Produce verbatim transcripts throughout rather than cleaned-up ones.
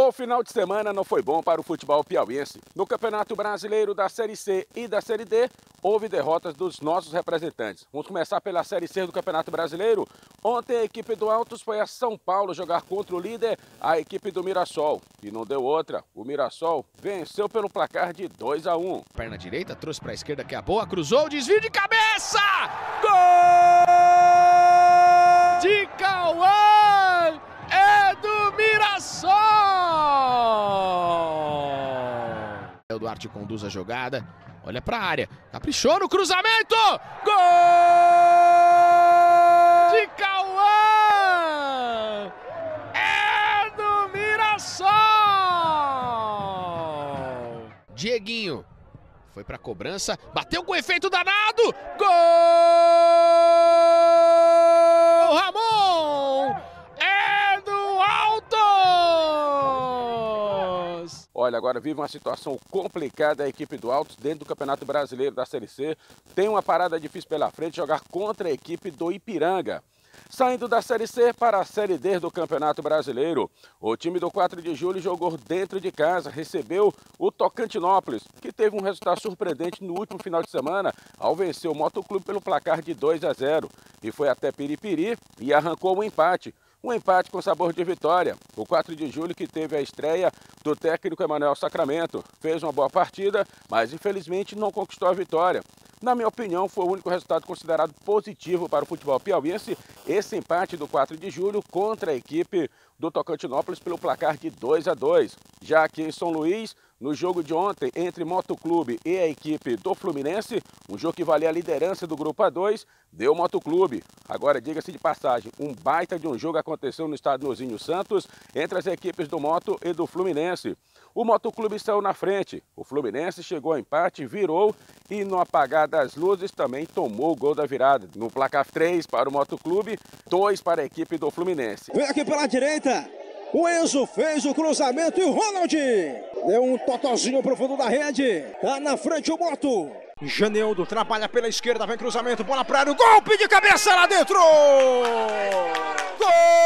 O final de semana não foi bom para o futebol piauiense. No Campeonato Brasileiro da Série C e da Série D, houve derrotas dos nossos representantes. Vamos começar pela Série C do Campeonato Brasileiro. Ontem a equipe do Altos foi a São Paulo jogar contra o líder, a equipe do Mirassol. E não deu outra. O Mirassol venceu pelo placar de dois a um. Perna direita, trouxe para a esquerda que é a boa, cruzou, desvio de cabeça! Gol! De Cauã! É do Mirassol! O Duarte conduz a jogada, olha para a área, caprichou no cruzamento! Gol! De Cauã! É do Mirassol! Dieguinho foi para a cobrança, bateu com efeito danado! Gol! Ramon! É do Altos! Olha, agora vive uma situação complicada a equipe do Altos dentro do Campeonato Brasileiro da Série C. Tem uma parada difícil pela frente, jogar contra a equipe do Ipiranga. Saindo da Série C para a Série D do Campeonato Brasileiro, o time do quatro de julho jogou dentro de casa, recebeu o Tocantinópolis, que teve um resultado surpreendente no último final de semana, ao vencer o Motoclube pelo placar de dois a zero. E foi até Piripiri e arrancou um empate. Um empate com sabor de vitória. O quatro de julho, que teve a estreia do técnico Emanuel Sacramento, fez uma boa partida, mas infelizmente não conquistou a vitória. Na minha opinião, foi o único resultado considerado positivo para o futebol piauiense, esse empate do quatro de julho contra a equipe do Tocantinópolis pelo placar de dois a dois. Já aqui em São Luís, no jogo de ontem entre Motoclube e a equipe do Fluminense, um jogo que valia a liderança do grupo A dois, deu Motoclube. Agora, diga-se de passagem, um baita de um jogo aconteceu no estádio Nozinho Santos entre as equipes do Moto e do Fluminense. O Motoclube saiu na frente, o Fluminense chegou ao empate, virou e no apagar das luzes também tomou o gol da virada. No placar três para o Motoclube, dois para a equipe do Fluminense. Vem aqui pela direita, o Enzo fez o cruzamento e o Ronald deu um totozinho pro fundo da rede. Tá na frente o Moto. Janildo trabalha pela esquerda, vem cruzamento, bola pra área, golpe de cabeça lá dentro! Gol!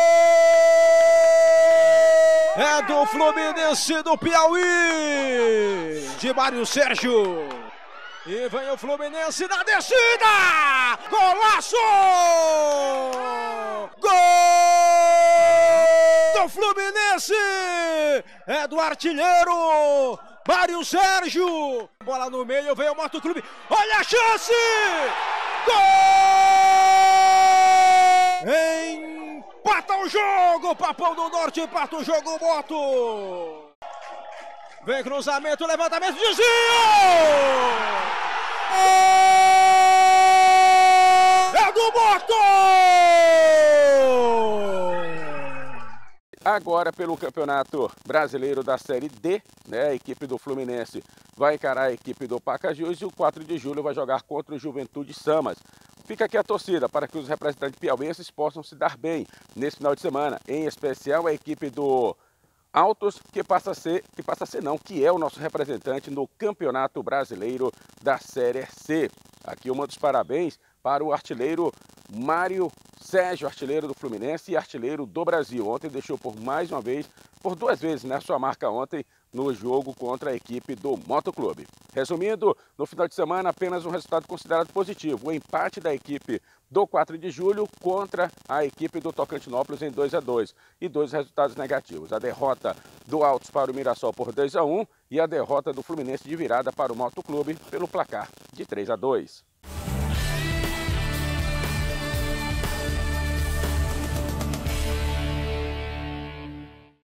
É do Fluminense do Piauí, de Mário Sérgio. E vem o Fluminense na descida! Golaço! Gol do Fluminense! É do artilheiro Mário Sérgio! Bola no meio, vem o Motoclube. Olha a chance! Gol! Empata o jogo! Papão do Norte empata o jogo, Moto! Vem cruzamento, levantamento, desvio! É do Moto! Agora, pelo Campeonato Brasileiro da Série D, né, a equipe do Fluminense vai encarar a equipe do Pacajus e o quatro de julho vai jogar contra o Juventude Samas. Fica aqui a torcida para que os representantes piauienses possam se dar bem nesse final de semana, em especial a equipe do Altos, que passa a ser, que passa a ser não, que é o nosso representante no Campeonato Brasileiro da Série C. Aqui eu mando os parabéns para o artilheiro Mário Sérgio, artilheiro do Fluminense e artilheiro do Brasil. Ontem deixou por mais uma vez, por duas vezes, né, sua marca ontem no jogo contra a equipe do Motoclube. Resumindo, no final de semana apenas um resultado considerado positivo, o empate da equipe do quatro de julho contra a equipe do Tocantinópolis em dois a dois e dois resultados negativos. A derrota do Altos para o Mirassol por dois a um e a derrota do Fluminense de virada para o Motoclube pelo placar de três a dois.